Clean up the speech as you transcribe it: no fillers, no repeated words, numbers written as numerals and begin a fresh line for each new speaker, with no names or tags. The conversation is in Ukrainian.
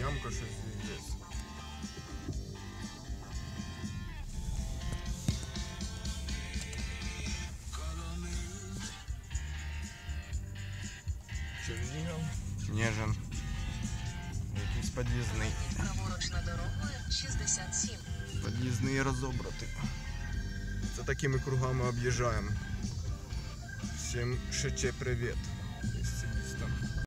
ямка щось здесь. Чернігів. Нежин. Якийсь під'їзний.
Праворуч на дорогою 67.
Під'їзний розобрати. Це такими кругами об'їжджаємо. Всім шиче привіт.